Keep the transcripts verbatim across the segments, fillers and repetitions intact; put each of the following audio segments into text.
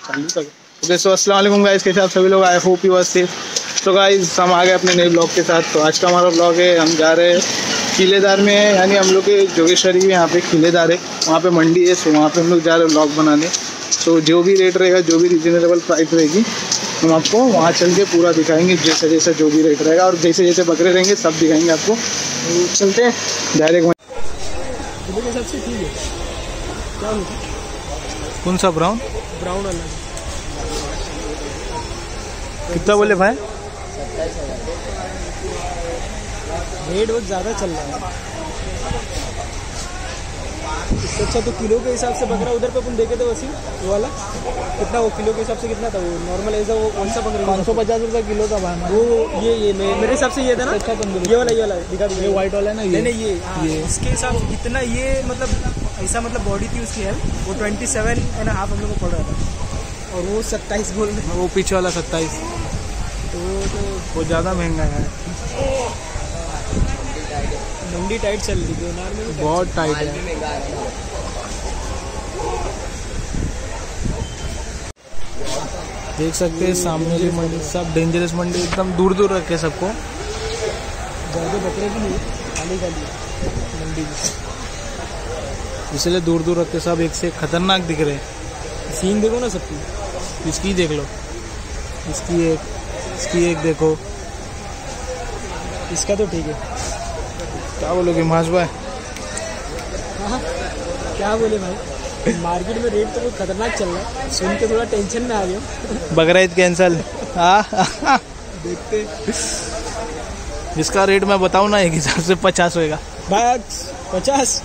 चालू तक। Okay so अस्सलाम वालेकुम गाइस, कैसे आप सभी लोग? I hope you are safe. तो गाइस हम आ गए अपने नए ब्लॉग के साथ। तो आज का हमारा ब्लॉग है, हम जा रहे हैं किलेदार में है, यानी हम लोग के जोगेश्वरी में यहाँ पे किलेदार है, वहाँ पे मंडी है। सो वहाँ पे हम लोग जा रहे हैं ब्लॉग बनाने। तो जो भी रेट रहेगा, जो भी रिजनेबल प्राइस रहेगी, हम आपको वहाँ चल के पूरा दिखाएंगे, जैसा जैसा जो भी रेट रहेगा और जैसे जैसे बकरे रहेंगे सब दिखाएंगे आपको। तो चलते हैं डायरेक्ट। सबसे ठीक है क्या कौन सा ब्राउन ब्राउन वाला कितना बोले भाई? रेट बहुत ज़्यादा चल रहा है। इससे अच्छा तो किलो के हिसाब से बकरा उधर पे अपन देखे थे वैसे वो वाला कितना, वो किलो के हिसाब से कितना था? वो नॉर्मल ऐसा वो कौन सा बकरा? पाँच सौ पचास रुपये किलो का भाई। वो ये ये मेरे हिसाब से ये था ना। अच्छा तंदूरी ये वाला ये वाला दिखा दीजिए। ये व्हाइट वाला है ना? ये नहीं ये ये इसके हिसाब से कितना ये मतलब ऐसा मतलब बॉडी थी उसकी है वो ट्वेंटी सेवन एंड हाफ हम लोग को पड़ रहा था और वो सत्ताईस बोल रहे। वो पीछे वाला सत्ताईस। तो तो वो ज़्यादा महंगा है, मंडी टाइट चल रही है, नॉर्मल बहुत टाइट है। देख सकते हैं सामने की मंडी, सब डेंजरस मंडी, एकदम दूर दूर रखे सबको। ज़्यादा बकरे भी नहीं, खाली खाली मंडी इसलिए दूर दूर रखे, सब एक से खतरनाक दिख रहे हैं। सीन देखो ना सबकी, इसकी देख लो, इसकी एक, इसकी एक देखो। इसका तो ठीक है। क्या बोलोगे मास भाई? हाँ क्या बोले भाई, मार्केट में रेट तो बहुत खतरनाक चल रहा है, सुन के थोड़ा टेंशन में आ गया। बकरा ईद कैंसल। हाँ देखते जिसका रेट मैं बताऊँ ना, एक हिसाब से पचास होएगा। बस पचास।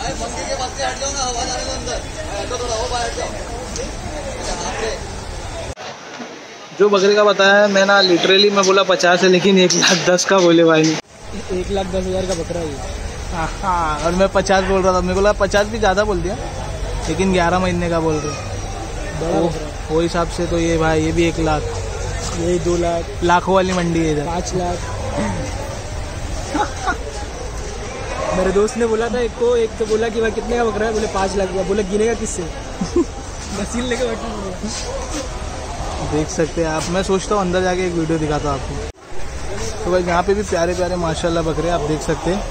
जो बकरे का बताया है मैं ना, लिटरली मैं बोला पचास है, लेकिन एक लाख दस का बोले भाई ने। एक लाख दस हज़ार का बकरा है। हाँ, और मैं पचास बोल रहा था, मेरे को लगा पचास भी ज़्यादा बोल दिया, लेकिन ग्यारह महीने का बोल रहे। बड़ा वो, वो हिसाब से तो ये भाई ये भी एक लाख, यही दो लाख, लाखों वाली मंडी है इधर। पाँच लाख। मेरे दोस्त ने बोला था एक को, एक तो बोला कि भाई कितने का बकरा है, बोले पाँच लाख का। बोले गिनेगा किससे? मशीन लेके बैठना। देख सकते हैं आप, मैं सोचता हूँ अंदर जाके एक वीडियो दिखाता हूँ आपको। तो भाई यहाँ पे भी प्यारे प्यारे माशाल्लाह बकरे आप देख सकते हैं।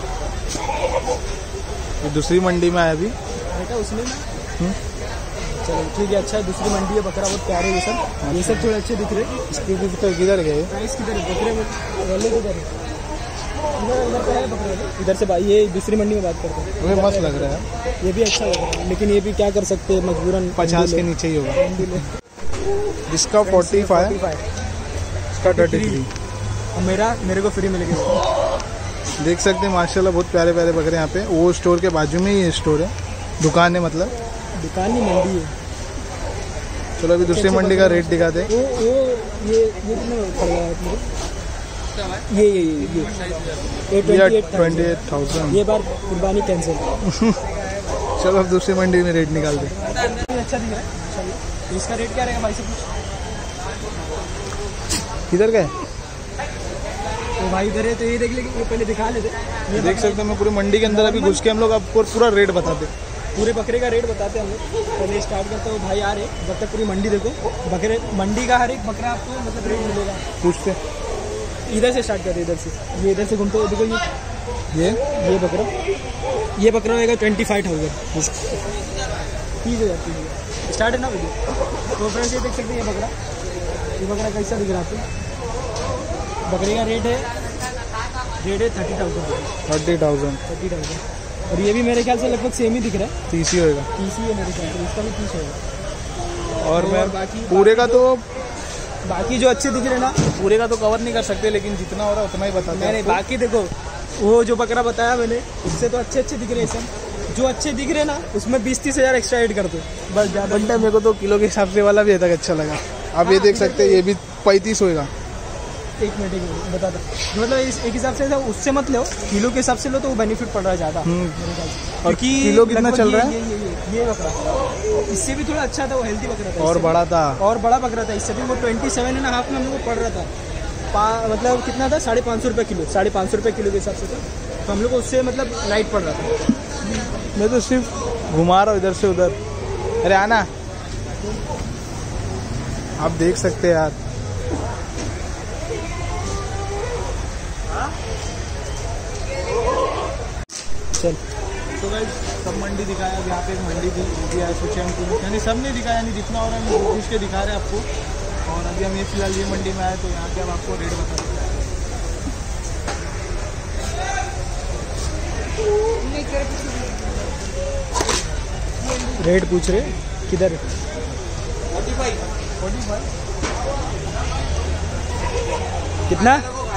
ये दूसरी मंडी में आया अभी बेटा उसमें ना। चलो ठीक है, अच्छा है, दूसरी मंडी है, बकरा बहुत प्यारे ये सब, ये सब थोड़े अच्छे दिख रहे हैं। इसकी भी तो किधर गए? प्राइस किधर है बकरे में? वाले किधर है? इधर इधर पे है बकरा, इधर से भाई ये दूसरी मंडी में बात करते हैं। मुझे मस्त लग रहा है, ये भी अच्छा लग रहा है, लेकिन ये भी क्या कर सकते हैं, मजबूरन पचास के नीचे ही होगा। इसका फोर्टी फाइव, इसका थर्टी थ्री, और मेरा मेरे को फ्री मिल गया। देख सकते हैं माशाल्लाह बहुत प्यारे प्यारे बकरे यहाँ पे। वो स्टोर के बाजू में ही स्टोर है, दुकान है, मतलब दुकान नहीं मंडी है। चलो अभी दूसरी मंडी का रेट दिखा दे। वो वो ये ये कितना पड़ रहा है अपने? ये ये ये ये ट्वेंटी एट थाउजेंड। ये बार कुर्बानी कैंसिल। चलो अब दूसरी मंडी में रेट निकाल दे। अच्छा दिख रहा है, इसका रेट क्या रहेगा भाई से कुछ? किधर गए? तो भाई इधर है, तो ये देख लेंगे, ये पहले दिखा लेते। ये देख सकते हैं, मैं पूरी मंडी के अंदर अभी घुस के हम लोग आपको पूरा रेट बताते, पूरे बकरे का रेट बताते हैं हम लोग। पहले स्टार्ट करते हो भाई आ रहे, जब तक पूरी मंडी देखो, बकरे मंडी का हर एक बकरा आपको मतलब रेट मिलेगा। पूछते इधर से स्टार्ट करते, इधर से, ये इधर से घूमते हो, देखो ये ये ये बकरा, ये बकरा रहेगा ट्वेंटी फाइव थाउजेंड, तीस हज़ार स्टार्ट है ना भैया। तो फ्रेंड्स ये देख सकते हैं, ये बकरा, ये बकरा कैसा दिख रहा है आपको? बकरे का रेट है रेट है thirty thousand thirty thousand thirty thousand और ये भी मेरे ख्याल से लगभग सेम ही दिख रहा है। तीस ही होगा, तीस ही है मेरे ख्याल से, इसका भी तीस होगा। और तो मैं बाकी पूरे का तो बाकी जो अच्छे दिख रहे हैं ना, पूरे का तो कवर नहीं कर सकते, लेकिन जितना हो रहा है उतना ही बताते हैं। मैंने बाकी देखो, वो जो बकरा बताया मैंने, उससे तो अच्छे अच्छे दिख रहे हैं सब। जो अच्छे दिख रहे हैं ना, उसमें बीस तीस हज़ार एक्स्ट्रा ऐड कर दो बस, ज़्यादा। मेरे को तो किलो के हिसाब से वाला भी तक अच्छा लगा। अब ये देख सकते हैं, ये भी पैंतीस होगा। एक मिनट एक मिनट बता दो, मतलब इस एक हिसाब से उससे मत लो, किलो के हिसाब से लो तो वो बेनिफिट पड़ रहा है ज़्यादा। और किलो कितना चल रहा है? ये ये ये बकरा इससे भी थोड़ा अच्छा था, वो हेल्दी बकरा था, और बड़ा था, और बड़ा बकरा था इससे भी। वो ट्वेंटी सेवन एंड हाफ में हम लोग को पड़ रहा था, मतलब कितना था, साढ़े पाँच सौ रुपये किलो, साढ़े पाँच सौ रुपये किलो के हिसाब से था। तो हम लोग को उससे मतलब लाइट पड़ रहा था। मैं तो सिर्फ घुमा रहा हूँ इधर से उधर। अरे आना, आप देख सकते हैं यार। चल तो गाइस सब मंडी दिखाया। अब यहाँ पे एक मंडी थी इंडिया सोचे हमको, यानी सब नहीं दिखाया, यानी जितना और हम कोशिश के दिखा रहे हैं आपको। और अभी हम ये फिलहाल ये मंडी में आए तो यहाँ के हम आपको रेट बता दें। रेट पूछ रहे किधर? फोर्टी फाइव फोर्टी फाइव कितना?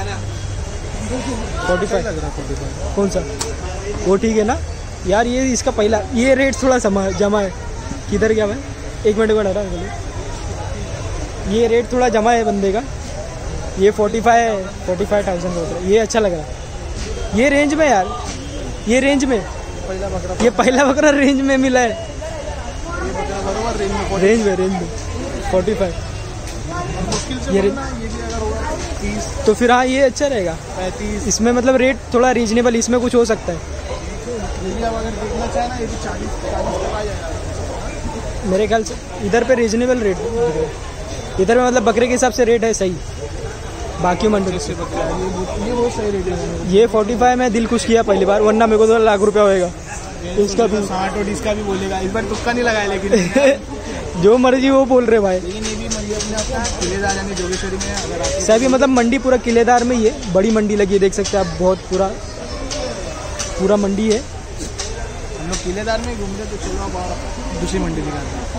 फोर्टी फाइव लग रहा है। फोर्टी फाइव कौन सा? वो ठीक है ना यार। ये इसका पहला ये रेट थोड़ा समा जमा है। किधर गया भाई? एक मिनट में हटा बोले। ये रेट थोड़ा जमा है बंदे का। ये forty five forty five thousand बोल रहा है। ये अच्छा लग रहा है ये रेंज में यार। ये रेंज में पहला बकरा ये पहला बकरा रेंज में मिला है। ये बकरा बराबर रेंज में रेंज में रेंज में फोर्टी फाइव मुश्किल से ये ये भी अगर होगा तीस तो फिर हाँ ये अच्छा रहेगा। पैंतीस इसमें मतलब रेट थोड़ा रीजनेबल इसमें कुछ हो सकता है। अगर देखना चाहे ना ये भी चालीस चालीस तक आ जाएगा मेरे ख्याल से इधर पे रीजनेबल रेट इधर में मतलब बकरे के हिसाब से रेट है सही। बाकी मंडी से ये बहुत सही रेट है। ये फोर्टी फाइव में दिल खुश किया पहली बार, वरना मेरे को तो लाख रुपया होएगा इसका भी। साठ और इसका भी बोलेगा। इस बार तुक्का नहीं लगाया लेकिन जो मर्जी वो बोल रहे भाई। लेकिन ये भी मंडी अपने अपना किलेदार यानी जोगेश्वरी में अगर आप सर भी मतलब मंडी पूरा किलेदार में ही है। बड़ी मंडी लगी है देख सकते हैं आप। बहुत पूरा पूरा मंडी है। हम लोग किलेदार में घूम रहे तो चलो आप और दूसरी मंडी दिखाते हैं।